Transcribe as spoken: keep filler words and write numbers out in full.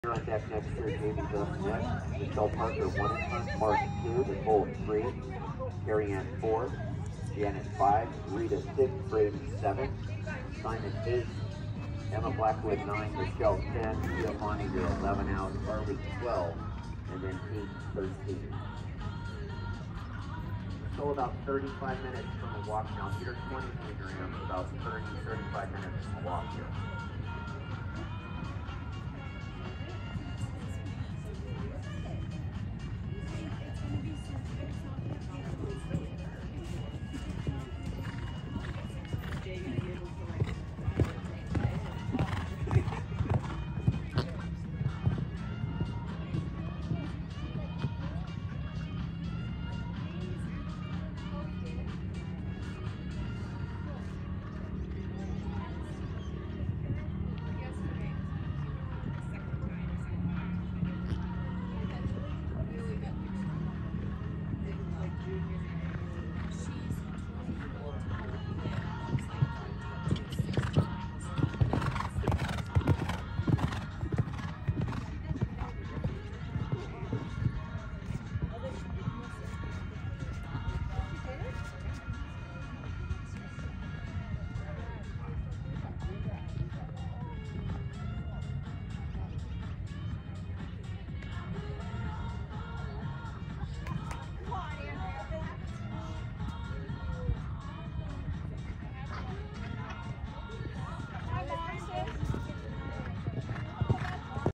Here on deck next year, Jamie Johnson next, Michelle Parker one, Mark two, Nicole three, Carrie Ann four, Janet five, Rita six, Brady seven, Simon eight, Emma Blackwood nine, Michelle ten, Giovanni you're eleven out, Barbie twelve, and then Pete thirteen. So about thirty-five minutes from a walk now. Peter twenty milligrams, about thirty, thirty-five minutes from a walk here.